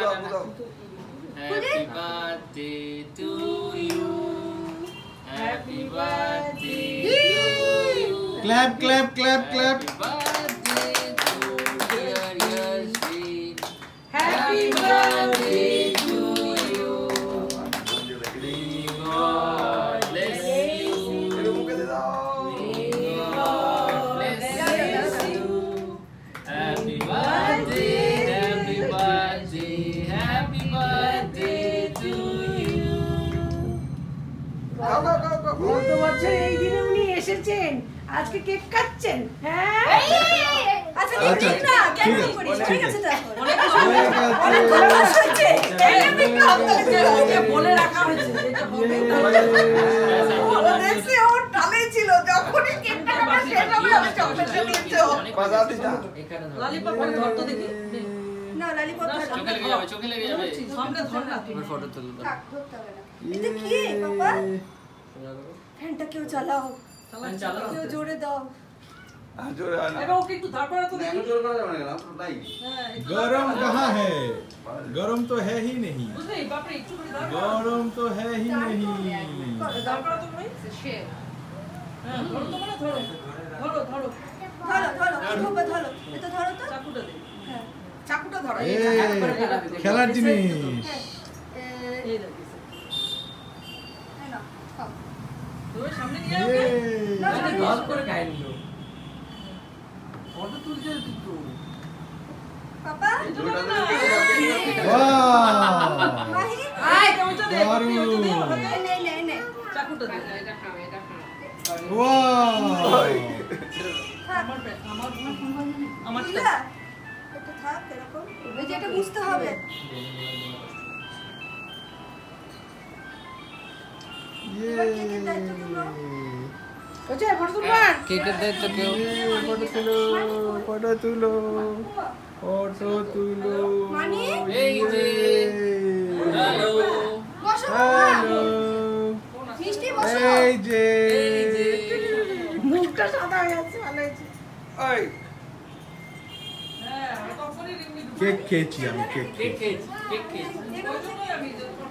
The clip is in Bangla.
Happy birthday to you. Happy birthday to you. Clap, clap, clap, clap. Happy birthday to dear Yasin. Happy birthday to you. May God bless you. May God bless you. Happy birthday, happy birthday, happy birthday to you. গত বছর এই দিনে উনি এসেছেন, আজকে কেক কাটছেন। হ্যাঁ আচ্ছা ঠিক না কেন করিস ঠিক আছে তো বলে রাখা হয়েছে যেটা হবে দেখছি ওর টালে ছিল যখনই কেকটা কাটা শেষ হবে আমি চকলেটটা দিচ্ছি ললিপপ ধর তো দেখি না ললিপপ চোখে লেগে যাবে সামনে ধর না তুমি ফটো তুলো থাক ধরতে হবে না এটা কি বাবা ফ্যানটা কেউ চালাও কেউ জোরে দাও এবার ওকে একটু ধর করে তো দেখি गरम कहाँ है? गरम तो है ही नहीं। বুঝলি বাপরে একটু করে ধর गरम तो है ही नहीं। ধর করে তো ভাই হ্যাঁ ধরো তো মানে ধরো ধরো ধরো ধরো ধরো ধরো এটা ধরো তো চাকুটা দে হ্যাঁ চাকুটা ধরো ए, খেলার জিনিস। এই দেখো হ্যাঁ না খাও তোর সামনে নিয়ে আসবে না গল্প করে গায়ে নিল ফটো তুলতে তো পাপা वाह। মাহি আয় ওটা দে দারুণ। ওটা দে নে নে নে চাকুটা দে वाह। আমার বুঝলা এটা থাক এরকম এই যে এটা বুঝতে হবে ये। ওই যে ফটো তুলবা কেকের দায়িত্ব কেউ फोटो तुलो, फोटो तुलो, फोटो तुलो। মানি এই যে হ্যালো বসো हेलो। মিষ্টি বসো এই যে। মুখটা সাদা হয়ে যাচ্ছে ভালো হয়েছে ওই হ্যাঁ তখনই রিং কেক খেয়েছি আমি কেক কেক খেয়েছি। কেক কেক ওই জন্যই আমি